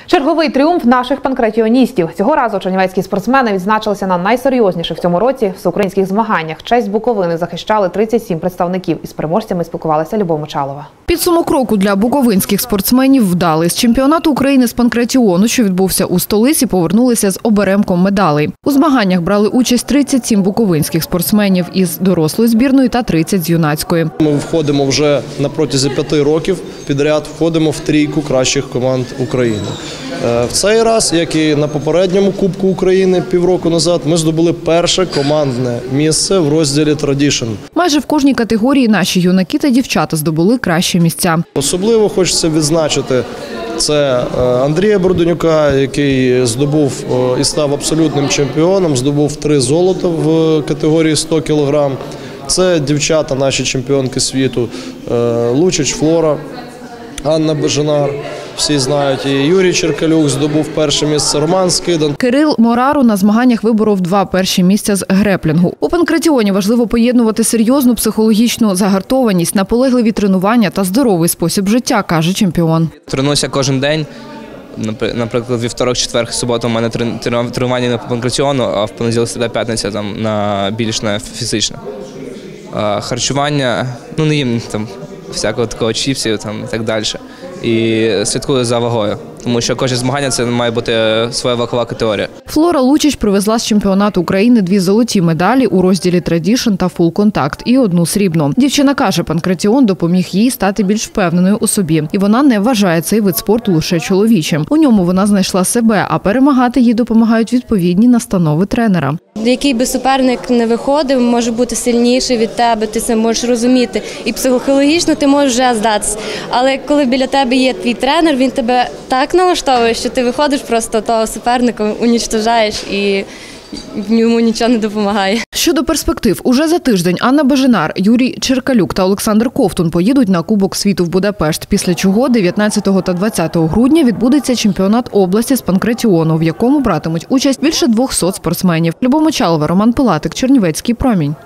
Черговий тріумф наших панкратіоністів. Цього разу чернівецькі спортсмени відзначилися на найсерйозніших в цьому році всеукраїнських змаганнях. Честь Буковини захищали 37 представників. Із переможцями спілкувалася Любов Мочалова. Підсумок року для буковинських спортсменів вдалий. З чемпіонату України з панкратіону, що відбувся у столиці, повернулися з оберемком медалей. У змаганнях брали участь 37 буковинських спортсменів із дорослої збірної та 30 з юнацької. Ми входимо вже на протязі 5 років підряд, входимо в трійку кращих команд України. В цей раз, як і на попередньому Кубку України півроку назад, ми здобули перше командне місце в розділі «Традішн». Майже в кожній категорії наші юнаки та дівчата здобули кращі місця. Особливо хочеться відзначити це Андрія Борденюка, який здобув і став абсолютним чемпіоном, здобув 3 золота в категорії 100 кг. Це дівчата, наші чемпіонки світу, Лучич Флора, Анна Бежанар, всі знають, і Юрій Черкалюк здобув перше місце, Роман Скидан. Кирил Морару на змаганнях виборов 2 перші місця з греплінгу. У панкратіоні важливо поєднувати серйозну психологічну загартованість, наполегливі тренування та здоровий спосіб життя, каже чемпіон. Тренуюся кожен день. Наприклад, вівторок, четвер, суботу у мене тренування не по панкратіону, а в понеділок, середа, п'ятниця на більш фізичне. Харчування, не їм всякого такого чіпсів і так далі. І слідкую за вагою, тому що кожне змагання – це має бути своя вагова категорія. Флора Лучич привезла з чемпіонату України 2 золоті медалі у розділі «Традішн» та «Фул контакт» і 1 срібну. Дівчина каже, панкратіон допоміг їй стати більш впевненою у собі. І вона не вважає цей вид спорту лише чоловічим. У ньому вона знайшла себе, а перемагати їй допомагають відповідні настанови тренера. Який би суперник не виходив, може бути сильніший від тебе, ти це можеш розуміти. І психологічно ти можеш вже здатися. Але коли біля тебе є твій тренер, він тебе так налаштовує, що ти виходиш просто того суперника, унічтожаєш і йому нічого не допомагає. Щодо перспектив, уже за тиждень Анна Бежанар, Юрій Черкалюк та Олександр Ковтун поїдуть на Кубок світу в Будапешт, після чого 19 та 20 грудня відбудеться чемпіонат області з панкратіону, в якому братимуть участь більше 200 спортсменів. Любов Мочалова, Роман Пилатик, Чернівецький промінь.